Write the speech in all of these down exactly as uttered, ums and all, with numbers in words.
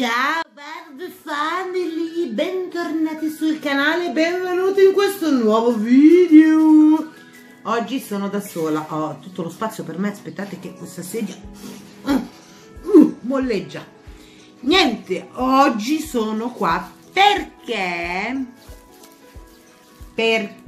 Ciao Barbie Family, bentornati sul canale, benvenuti in questo nuovo video. Oggi sono da sola, ho tutto lo spazio per me, aspettate che questa sedia uh, uh, molleggia. Niente, oggi sono qua perché perché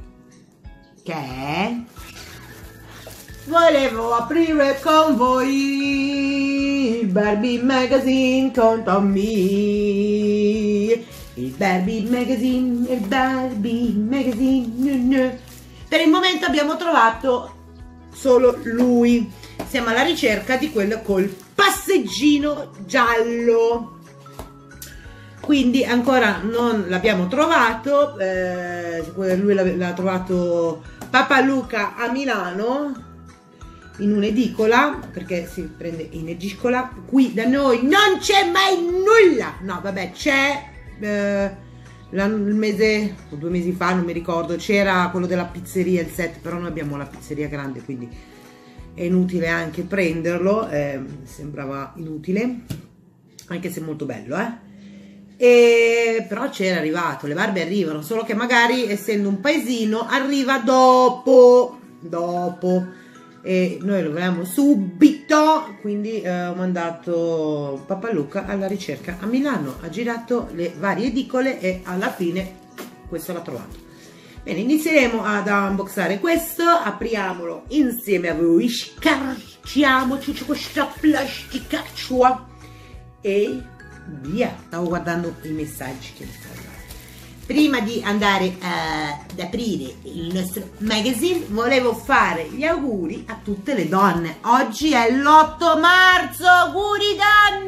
volevo aprire con voi il Barbie Magazine con Tommy. Il Barbie Magazine, il Barbie Magazine. Per il momento abbiamo trovato solo lui. Siamo alla ricerca di quello col passeggino giallo. Quindi ancora non l'abbiamo trovato. Eh, lui l'ha trovato Papa Luca a Milano, in un'edicola, perché si prende in edicola. Qui da noi non c'è mai nulla. No, vabbè, c'è eh, il mese o due mesi fa, non mi ricordo, c'era quello della pizzeria, il set, però noi abbiamo la pizzeria grande, quindi è inutile anche prenderlo. Eh, sembrava inutile, anche se è molto bello, eh. E però c'era arrivato, le Barbie arrivano, solo che magari essendo un paesino arriva dopo dopo e noi lo vogliamo subito, quindi eh, ho mandato Papa Luca alla ricerca a Milano, ha girato le varie edicole e alla fine questo l'ha trovato. Bene, inizieremo ad unboxare questo, apriamolo insieme a voi, scarciamoci questa plasticaccia e via. Stavo guardando i messaggi che mi stanno. Prima di andare uh, ad aprire il nostro magazine volevo fare gli auguri a tutte le donne. Oggi è l'otto marzo, auguri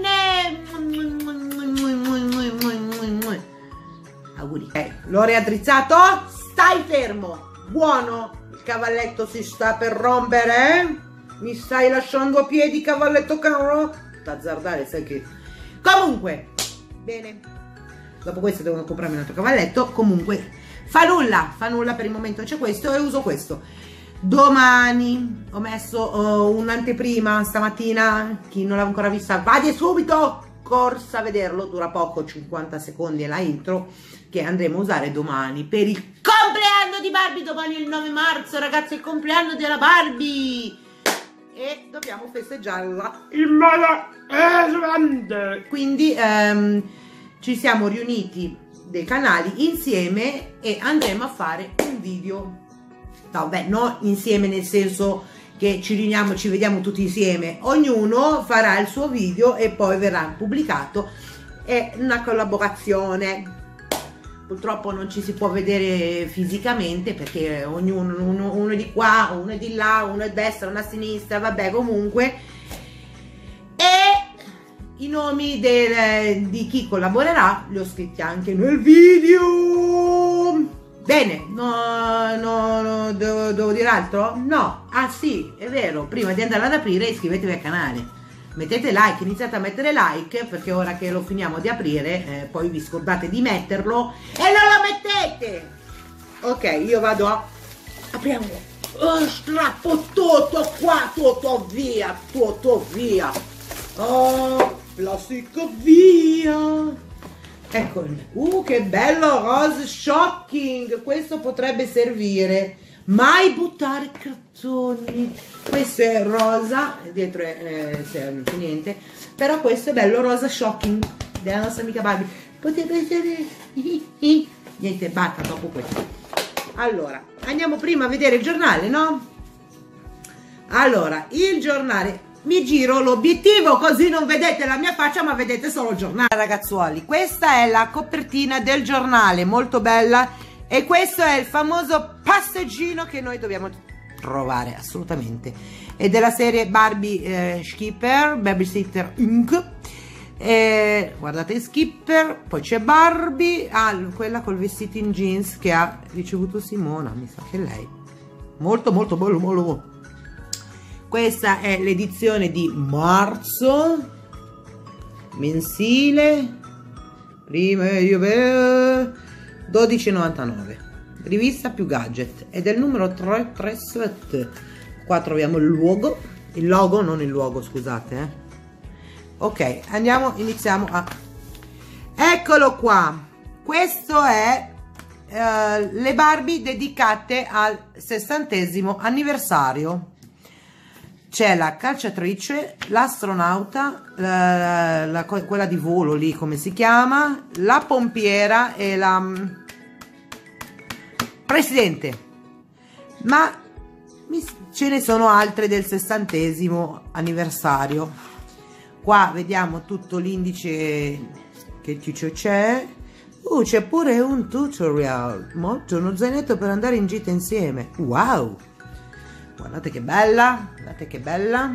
donne. Auguri. Okay. L'ho riaddrizzato, stai fermo, buono, il cavalletto si sta per rompere, eh? Mi stai lasciando a piedi, cavalletto caro? T'azzardare, sai che... Comunque, bene, dopo questo devo comprarmi un altro cavalletto. Comunque fa nulla, fa nulla, per il momento c'è questo e uso questo. Domani ho messo uh, un'anteprima stamattina, chi non l'ha ancora vista vada subito, corsa a vederlo, dura poco, cinquanta secondi è la intro, che andremo a usare domani per il compleanno di Barbie. Domani è il nove marzo, ragazzi, è il compleanno della Barbie e dobbiamo festeggiarla in modo grande. Quindi ehm, ci siamo riuniti dei canali insieme e andremo a fare un video. No, beh, non insieme nel senso che ci riuniamo, ci vediamo tutti insieme, ognuno farà il suo video e poi verrà pubblicato. È una collaborazione. Purtroppo non ci si può vedere fisicamente perché ognuno, uno, uno è di qua, uno è di là, uno è a destra, uno a sinistra, vabbè, comunque. E i nomi del, di chi collaborerà li ho scritti anche nel video. Bene, no, no, no, devo, devo dire altro? No, ah sì, è vero, prima di andare ad aprire iscrivetevi al canale. Mettete like, iniziate a mettere like, perché ora che lo finiamo di aprire, eh, poi vi scordate di metterlo e non lo mettete. Ok, io vado a... apriamolo. Oh, strappo tutto qua, tutto via, tutto via. Oh, plastico via. Ecco, uh, che bello, rose shocking. Questo potrebbe servire. Mai buttare cartoni. Questo è rosa, dietro è eh, niente, però questo è bello, rosa shocking della nostra amica Barbie. Potrebbe essere niente, basta dopo questo. Allora, andiamo prima a vedere il giornale, no? Allora, il giornale, mi giro l'obiettivo così non vedete la mia faccia ma vedete solo il giornale. Ragazzuoli, questa è la copertina del giornale, molto bella. E questo è il famoso passeggino che noi dobbiamo trovare assolutamente. È della serie Barbie eh, Skipper, Babysitter Incorporated. Eh, guardate Skipper, poi c'è Barbie, ah, quella col vestito in jeans che ha ricevuto Simona, mi sa che è lei. Molto molto bello, molto bello. Questa è l'edizione di marzo, mensile, prima io vedo dodici e novantanove, rivista più gadget, ed è il numero tre tre sette. Qua troviamo il logo, il logo, non il luogo, scusate, eh. Ok, andiamo, iniziamo a Eccolo qua, questo è uh, le Barbie dedicate al sessantesimo anniversario. C'è la calciatrice, l'astronauta, la, la, quella di volo lì come si chiama, la pompiera e la um, presidente, ma mi, ce ne sono altre del sessantesimo anniversario. Qua vediamo tutto l'indice che c'è. Uh, c'è pure un tutorial, molto, uno zainetto per andare in gita insieme. Wow, guardate che bella, guardate che bella.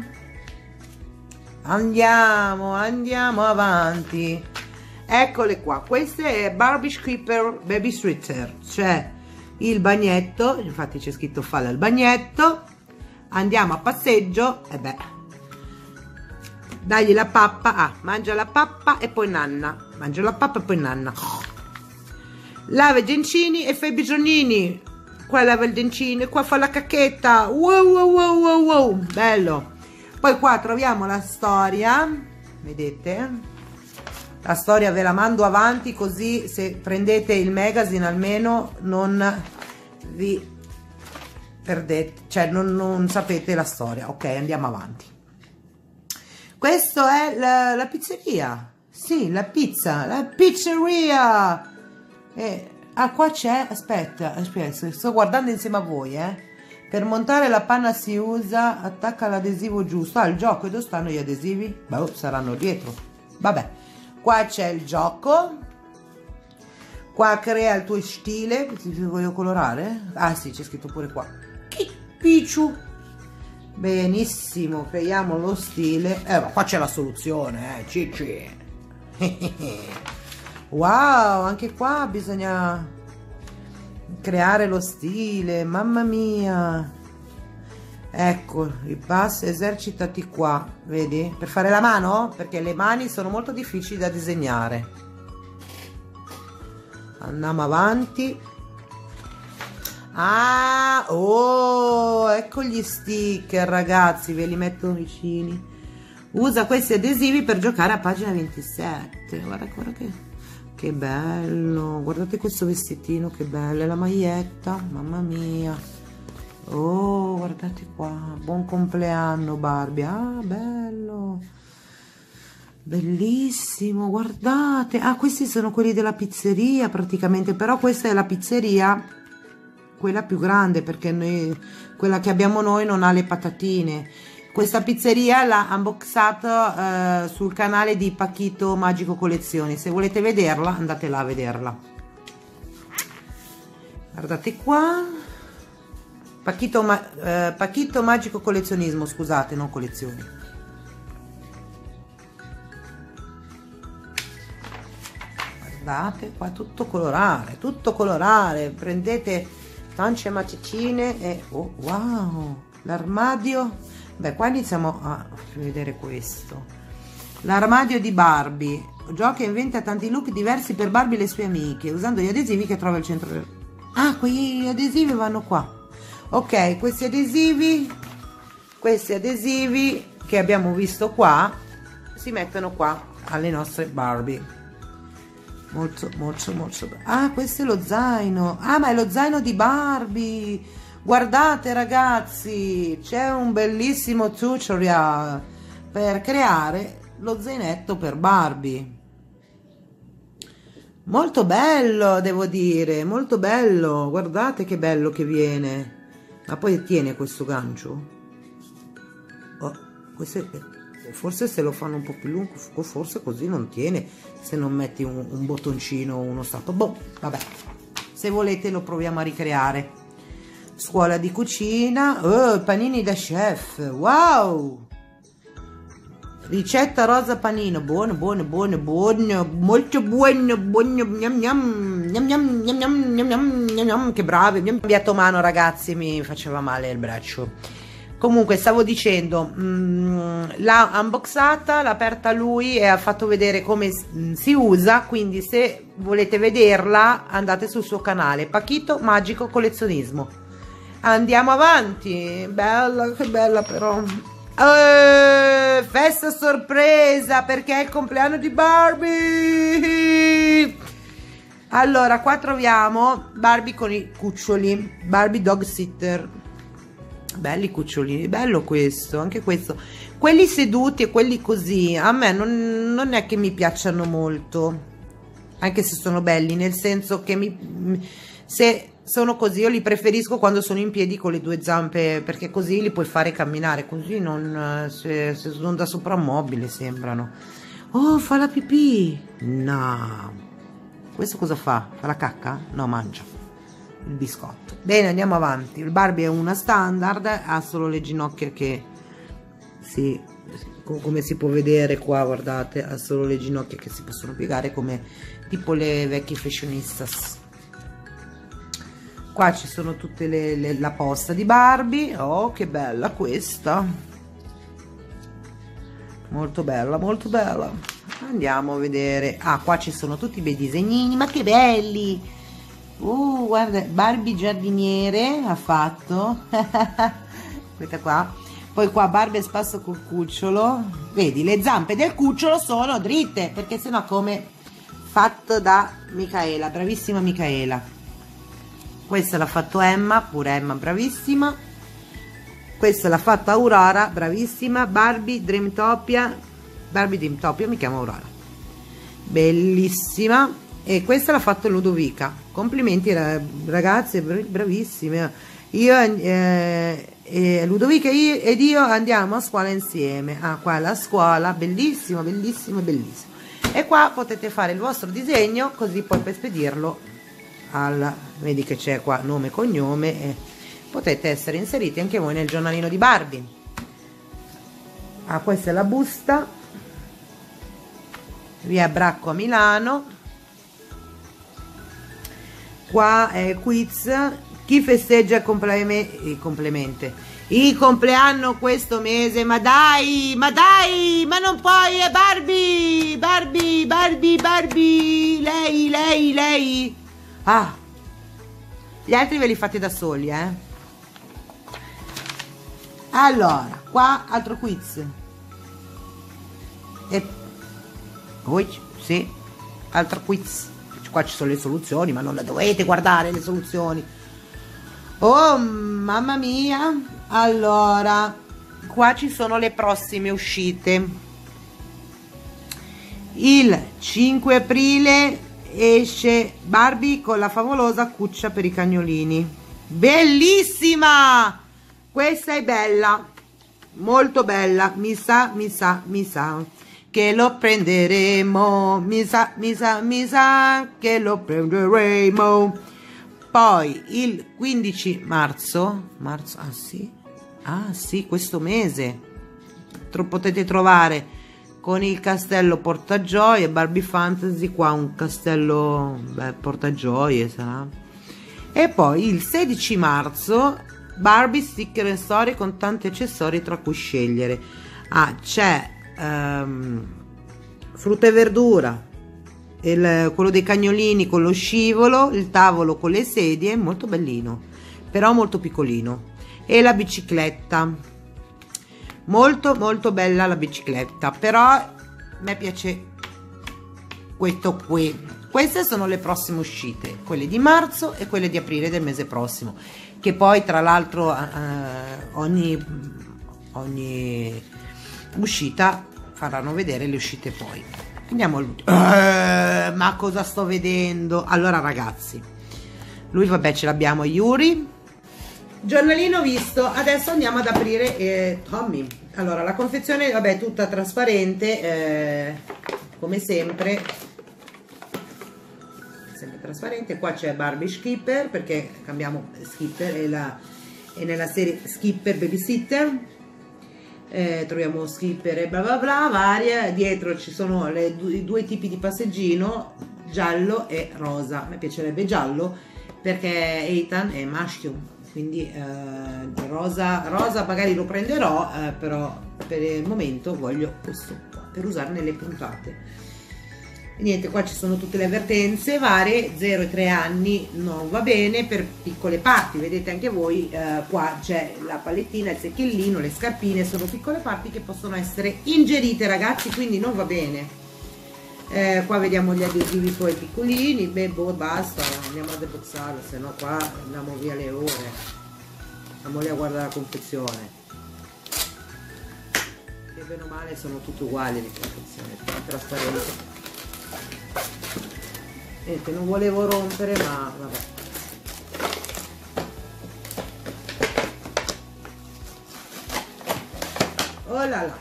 Andiamo, andiamo avanti. Eccole qua, queste è Barbie Skipper Baby Sweater. C'è il bagnetto, infatti c'è scritto falla al bagnetto. Andiamo a passeggio, e beh, dagli la pappa, ah, mangia la pappa e poi nanna, mangia la pappa e poi nanna. Lava i gencini e fa i bisognini. Qua lava il gencino e qua fa la cacchetta. Wow, wow, wow, wow, wow, bello. Poi qua troviamo la storia, vedete? La storia ve la mando avanti, così se prendete il magazine almeno non vi perdete, cioè non, non sapete la storia. Ok, andiamo avanti. Questo è la, la pizzeria. Sì, la pizza, la pizzeria. E, ah, qua c'è, aspetta, aspetta, sto guardando insieme a voi, eh. Per montare la panna si usa, attacca l'adesivo giusto. Ah, il gioco, e dove stanno gli adesivi? Boh, saranno dietro. Vabbè, qua c'è il gioco. Qua crea il tuo stile. Ti voglio colorare? Ah sì, c'è scritto pure qua. Che picciu. Benissimo, creiamo lo stile. Eh, ma qua c'è la soluzione, eh, cicci. Wow, anche qua bisogna creare lo stile, mamma mia. Ecco, i passi, esercitati qua, vedi? Per fare la mano, perché le mani sono molto difficili da disegnare. Andiamo avanti. Ah, oh, ecco gli sticker, ragazzi, ve li metto vicini. Usa questi adesivi per giocare a pagina ventisette. Guarda, guarda che... Che bello, guardate questo vestitino, che bello, e la maglietta, mamma mia. Oh, guardate qua, buon compleanno Barbie, ah, bello, bellissimo, guardate. Ah, questi sono quelli della pizzeria praticamente, però questa è la pizzeria, quella più grande, perché noi, quella che abbiamo noi non ha le patatine. Questa pizzeria l'ha unboxata eh, sul canale di Pachito Magico Collezioni. Se volete vederla, andate là a vederla. Guardate qua. Pachito, ma, eh, Pachito Magico Collezionismo, scusate, non collezioni. Guardate qua, tutto colorare, tutto colorare. Prendete tance maticine e... Oh, wow! L'armadio... Beh, qua iniziamo a vedere questo. L'armadio di Barbie. Gioca e inventa tanti look diversi per Barbie e le sue amiche, usando gli adesivi che trova al centro del... Ah, quegli adesivi vanno qua. Ok, questi adesivi, questi adesivi che abbiamo visto qua, si mettono qua alle nostre Barbie. Molto, molto, molto bello. Ah, questo è lo zaino. Ah, ma è lo zaino di Barbie. Guardate ragazzi, c'è un bellissimo tutorial per creare lo zainetto per Barbie. Molto bello, devo dire, molto bello. Guardate che bello che viene. Ma poi tiene questo gancio. Oh, questo è, forse se lo fanno un po' più lungo, forse così non tiene, se non metti un, un bottoncino o uno stato. Boh, vabbè, se volete lo proviamo a ricreare. Scuola di cucina, oh, panini da chef, wow, ricetta rosa panino, buono, buono, buono, buono, molto buono, buono, gnam gnam, gnam gnam, gnam gnam, gnam gnam, gnam gnam, che bravi, mi ha cambiato mano ragazzi, mi faceva male il braccio. Comunque stavo dicendo, mh, l'ha unboxata, l'ha aperta lui e ha fatto vedere come si usa, quindi se volete vederla andate sul suo canale, Pachito Magico Collezionismo. Andiamo avanti, bella, che bella però. Eh, festa sorpresa perché è il compleanno di Barbie. Allora, qua troviamo Barbie con i cuccioli, Barbie dog sitter, belli cucciolini, bello questo, anche questo. Quelli seduti e quelli così a me non, non è che mi piacciono molto, anche se sono belli, nel senso che mi, se sono così io li preferisco quando sono in piedi con le due zampe, perché così li puoi fare camminare, così non, se, se sono da sopra un mobile sembrano. Oh, fa la pipì, no. Questo cosa fa? Fa la cacca? No, mangia il biscotto. Bene, andiamo avanti. Il Barbie è una standard, ha solo le ginocchia che si, come si può vedere qua, guardate, ha solo le ginocchia che si possono piegare come tipo le vecchie fashionistas. Qua ci sono tutte le, le la posta di Barbie. Oh, che bella questa, molto bella, molto bella. Andiamo a vedere. Ah, qua ci sono tutti i bei disegnini, ma che belli. Uh, guarda, Barbie giardiniere ha fatto. Questa qua. Poi qua Barbie a spasso col cucciolo. Vedi, le zampe del cucciolo sono dritte, perché sennò come fatto da Micaela, bravissima Micaela. Questa l'ha fatto Emma, pure Emma bravissima. Questa l'ha fatta Aurora, bravissima. Barbie Dreamtopia, Barbie Dreamtopia, mi chiamo Aurora, bellissima. E questa l'ha fatto Ludovica, complimenti ragazze, bravissime. Io eh, eh, Ludovica io, ed io andiamo a scuola insieme. Ah, qua è la scuola, bellissima, bellissima, bellissima. E qua potete fare il vostro disegno, così poi per spedirlo al, vedi che c'è qua nome e cognome, e potete essere inseriti anche voi nel giornalino di Barbie. Ah, questa è la busta, via Bracco a Milano. Qua è quiz, chi festeggia il complemente, il complemente il compleanno questo mese, ma dai, ma dai, ma non puoi, è Barbie, Barbie, Barbie, Barbie, lei, lei, lei. Ah, gli altri ve li fate da soli, eh. Allora, qua altro quiz. E poi, sì, altro quiz. Qua ci sono le soluzioni, ma non le dovete guardare le soluzioni. Oh, mamma mia. Allora, qua ci sono le prossime uscite. Il cinque aprile esce Barbie con la favolosa cuccia per i cagnolini. Bellissima! Questa è bella, molto bella. Mi sa, mi sa, mi sa che lo prenderemo. Mi sa, mi sa, mi sa che lo prenderemo. Poi il quindici marzo, marzo, ah sì, ah sì, questo mese Tro potete trovare con il castello portagioie Barbie Fantasy, qua un castello, beh, portagioie sarà. E poi il sedici marzo Barbie Sticker and Story con tanti accessori tra cui scegliere. Ah, c'è um, frutta e verdura, il, quello dei cagnolini con lo scivolo, il tavolo con le sedie, molto bellino, però molto piccolino, e la bicicletta, molto molto bella la bicicletta, però a me piace questo qui. Queste sono le prossime uscite, quelle di marzo e quelle di aprile del mese prossimo, che poi tra l'altro eh, ogni, ogni uscita faranno vedere le uscite poi. Andiamo all'ultimo. Eh, ma cosa sto vedendo? Allora ragazzi, lui vabbè ce l'abbiamo, Yuri, giornalino visto. Adesso andiamo ad aprire eh, Tommy. Allora la confezione vabbè tutta trasparente, eh, come sempre sempre trasparente. Qua c'è Barbie Skipper, perché cambiamo Skipper, e la è nella serie Skipper Babysitter. Eh, troviamo Skipper e bla bla bla varie. Dietro ci sono le, i due tipi di passeggino, giallo e rosa. A me piacerebbe giallo perché Ethan è maschio, quindi eh, rosa, rosa magari lo prenderò, eh, però per il momento voglio questo qua per usare nelle puntate. E niente, qua ci sono tutte le avvertenze varie. Zero e tre anni non va bene per piccole parti, vedete anche voi, eh, qua c'è la palettina, il secchellino, le scarpine, sono piccole parti che possono essere ingerite ragazzi, quindi non va bene. Eh, qua vediamo gli adesivi poi piccolini, beh, boh, basta, andiamo a deboxarlo, se no qua andiamo via le ore. Andiamo lì a guardare la confezione. Che bene o male sono tutte uguali le confezioni, trasparenti. Niente, non volevo rompere, ma vabbè. Oh là là.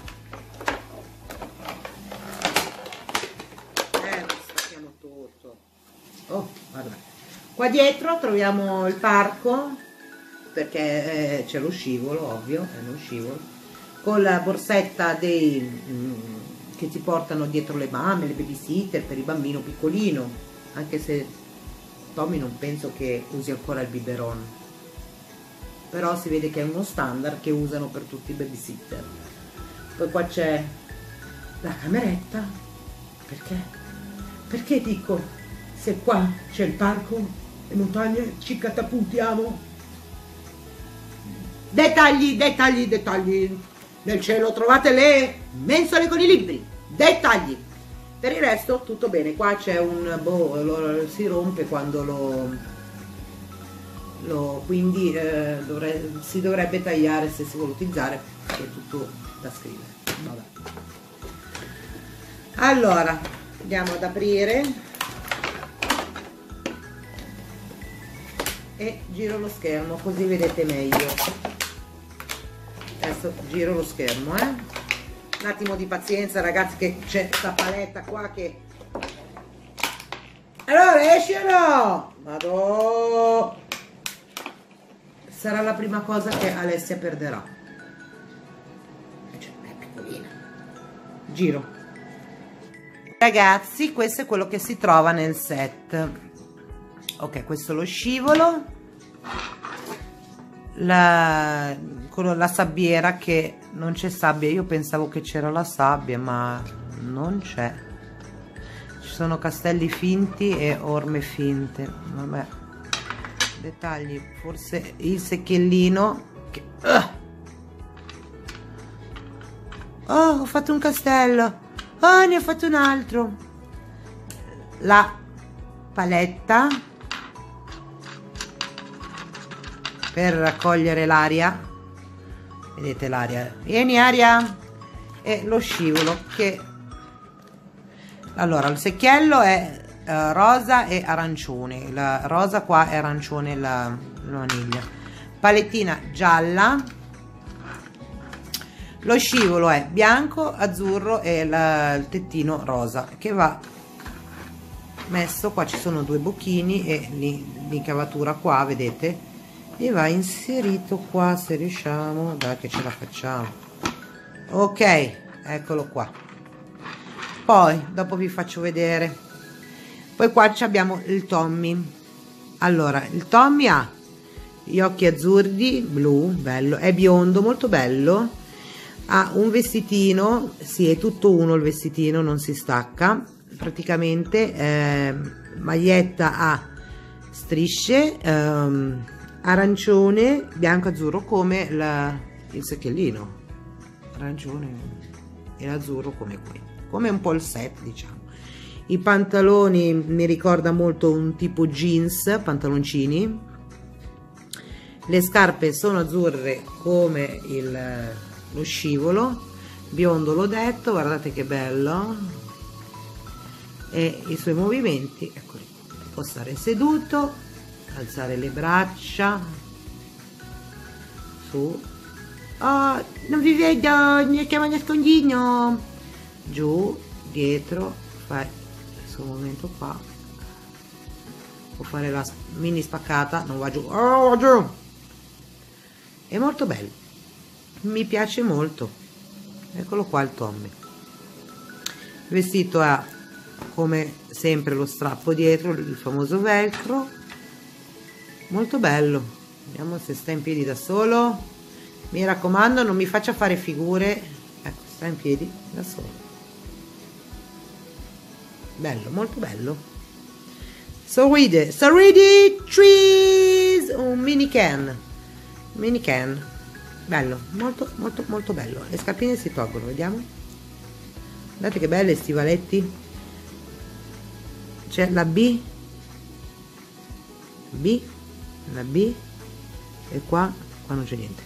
Eh, non stacchiamo tutto. Oh, guarda. Qua dietro troviamo il parco, perché eh, c'è lo scivolo, ovvio, è lo scivolo, con la borsetta dei mm, che ti portano dietro le mamme, le babysitter per il bambino piccolino, anche se Tommy non penso che usi ancora il biberon, però si vede che è uno standard che usano per tutti i babysitter. Poi qua c'è la cameretta, perché? Perché dico, se qua c'è il parco, le montagne, ci catapultiamo. Dettagli, dettagli, dettagli. Nel cielo trovate le mensole con i libri. Dettagli. Per il resto tutto bene. Qua c'è un boh, lo, si rompe quando lo, lo quindi eh, dovre, si dovrebbe tagliare se si vuole utilizzare, è tutto da scrivere. Vabbè. Allora andiamo ad aprire e giro lo schermo così vedete meglio. Adesso giro lo schermo, eh? Un attimo di pazienza ragazzi, che c'è questa paletta qua che... Allora esci o no? Vado. Sarà la prima cosa che Alessia perderà. Cioè, è piccolina. Giro. Ragazzi, questo è quello che si trova nel set. Ok, questo è lo scivolo, la, con la sabbiera, che non c'è sabbia. Io pensavo che c'era la sabbia, ma non c'è. Ci sono castelli finti e orme finte. Vabbè, dettagli. Forse il secchiellino che... uh! Oh, ho fatto un castello. Oh, ne ho fatto un altro. La paletta per raccogliere l'aria, vedete l'aria, vieni aria, e lo scivolo che... Allora il secchiello è uh, rosa e arancione, la rosa qua è arancione, la, la vaniglia, palettina gialla, lo scivolo è bianco, azzurro e la, il tettino rosa che va messo qua. Ci sono due bocchini e l'incavatura qua, vedete, e va inserito qua, se riusciamo, dai che ce la facciamo. Ok, eccolo qua. Poi dopo vi faccio vedere. Poi qua abbiamo il Tommy. Allora il Tommy ha gli occhi azzurri blu, bello, è biondo, molto bello, ha un vestitino, sì, è tutto uno il vestitino, non si stacca praticamente, eh, maglietta a strisce, ehm, arancione, bianco, azzurro, come la, il secchiellino, arancione e l'azzurro come qui, come un po' il set, diciamo. I pantaloni mi ricorda molto un tipo jeans, pantaloncini. Le scarpe sono azzurre come il, lo scivolo, biondo l'ho detto, guardate che bello, e i suoi movimenti, eccoli, può stare seduto, alzare le braccia, su, oh non vi vedo, mi chiamo nascondino, giù, dietro, fai questo movimento qua, può fare la mini spaccata, non va giù, oh va giù, è molto bello, mi piace molto. Eccolo qua il Tommy, il vestito ha come sempre lo strappo dietro, il famoso velcro, molto bello. Vediamo se sta in piedi da solo, mi raccomando non mi faccia fare figure, ecco, sta in piedi da solo, bello, molto bello. Sorride, sorridi trees, un mini can, mini can, bello, molto molto molto bello. Le scarpine si tolgono, vediamo, guardate che belle, stivaletti c'è la B, B, la B, e qua, qua non c'è niente.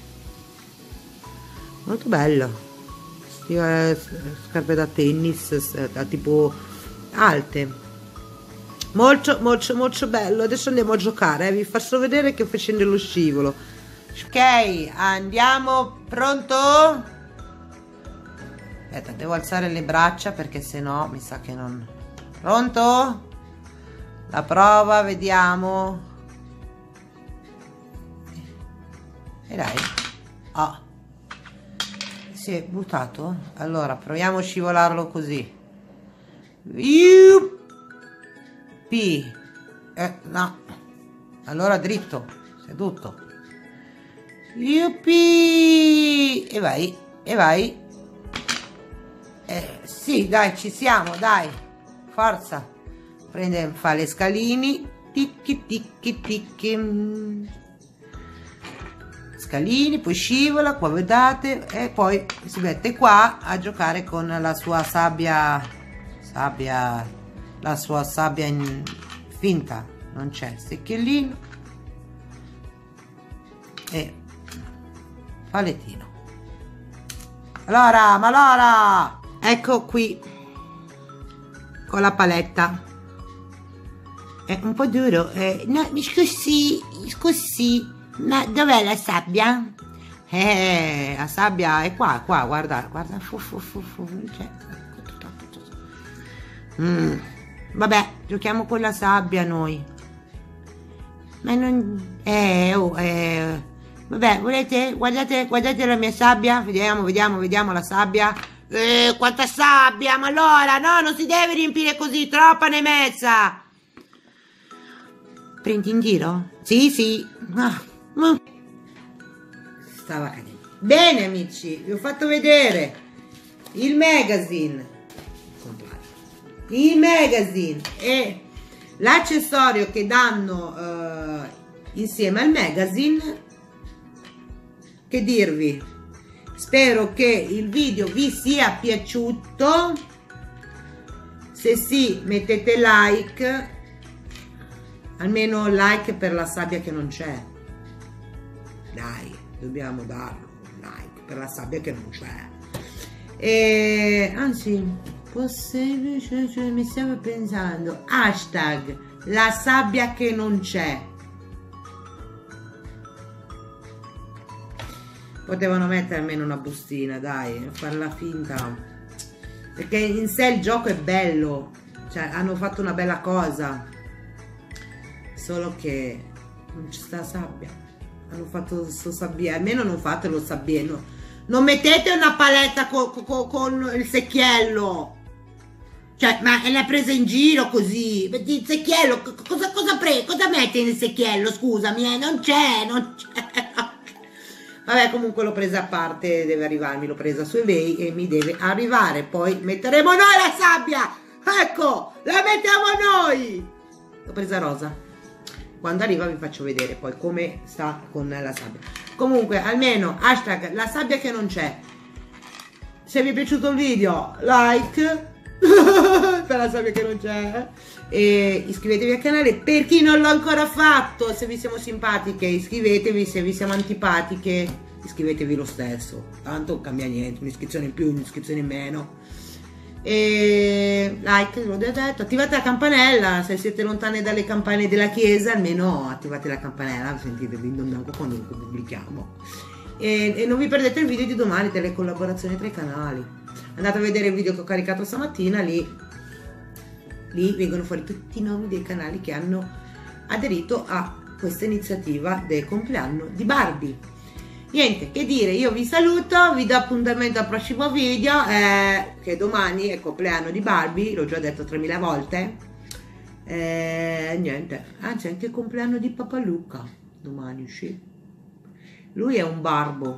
Molto bello. Io, scarpe da tennis, da tipo alte. Molto, molto, molto bello. Adesso andiamo a giocare, eh. Vi faccio vedere che facendo lo scivolo. Ok, andiamo. Pronto? Aspetta, devo alzare le braccia perché sennò mi sa che non... Pronto? La prova, vediamo. E dai. Oh. Si è buttato? Allora, proviamo a scivolarlo così. P. Eh, no. Allora dritto, seduto. Yuppie! E vai, e vai. Eh, sì, dai, ci siamo, dai. Forza. Prende, fa le scalini. Ticchi, ticchi, ticchi. Scalini, poi scivola, qua vedete, e poi si mette qua a giocare con la sua sabbia, sabbia, la sua sabbia in finta, non c'è, secchiellino e palettino. Allora, ma allora, ecco qui, con la paletta, è un po' duro, eh, no, mi scusi, scusi. Ma dov'è la sabbia? Eh, la sabbia è qua, qua, guarda, guarda. Fu, fu, fu, fu, cioè. Mm. Vabbè, giochiamo con la sabbia noi. Ma non... Eh, oh, eh. Vabbè, volete? Guardate, guardate la mia sabbia. Vediamo, vediamo, vediamo la sabbia. Eh, quanta sabbia, ma allora, no, non si deve riempire così, troppa ne mezza. Prendi in giro? Sì, sì. Ah. Stava cadendo. Bene amici, vi ho fatto vedere il magazine, il magazine e l'accessorio che danno uh, insieme al magazine. Che dirvi, spero che il video vi sia piaciuto. Se sì, mettete like, almeno like per la sabbia che non c'è. Dai, dobbiamo darlo un like per la sabbia che non c'è. E anzi, possibile, cioè, cioè, mi stavo pensando, hashtag la sabbia che non c'è. Potevano mettere almeno una bustina, dai, farla finta, perché in sé il gioco è bello, cioè hanno fatto una bella cosa, solo che non ci sta sabbia. Hanno fatto questo sabbiere, almeno non fate lo sabbiere, no. Non mettete una paletta co, co, con il secchiello, cioè, ma è l'ha presa in giro così. Il secchiello, cosa, cosa, pre, cosa mette nel secchiello, scusami, eh? Non c'è, non c'è. Vabbè, comunque l'ho presa a parte, deve arrivarmi, l'ho presa su eBay e mi deve arrivare, poi metteremo noi la sabbia, ecco, la mettiamo noi. L'ho presa rosa. Quando arriva vi faccio vedere poi come sta con la sabbia. Comunque, almeno hashtag la sabbia che non c'è. Se vi è piaciuto il video, like per la sabbia che non c'è, e iscrivetevi al canale per chi non l'ha ancora fatto. Se vi siamo simpatiche iscrivetevi, se vi siamo antipatiche iscrivetevi lo stesso, tanto non cambia niente, un'iscrizione in più, un'iscrizione in meno. E like, l'ho già detto, attivate la campanella, se siete lontane dalle campane della chiesa almeno attivate la campanella, sentite il bianco quando lo pubblichiamo, e, e non vi perdete il video di domani delle collaborazioni tra i canali. Andate a vedere il video che ho caricato stamattina, lì lì vengono fuori tutti i nomi dei canali che hanno aderito a questa iniziativa del compleanno di Barbie. Niente, che dire, io vi saluto, vi do appuntamento al prossimo video, eh, che domani è il compleanno di Barbie, l'ho già detto tremila volte, eh, niente, anzi anche il compleanno di Papa Luca, domani, sì. Lui è un barbo.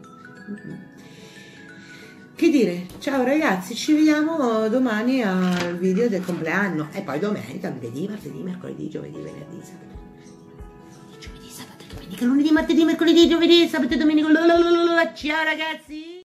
Che dire, ciao ragazzi, ci vediamo domani al video del compleanno, e poi domenica, lunedì, martedì, mercoledì, giovedì, venerdì, sabato. Lunedì, martedì, mercoledì, giovedì, sabato e domenica. Ciao ragazzi!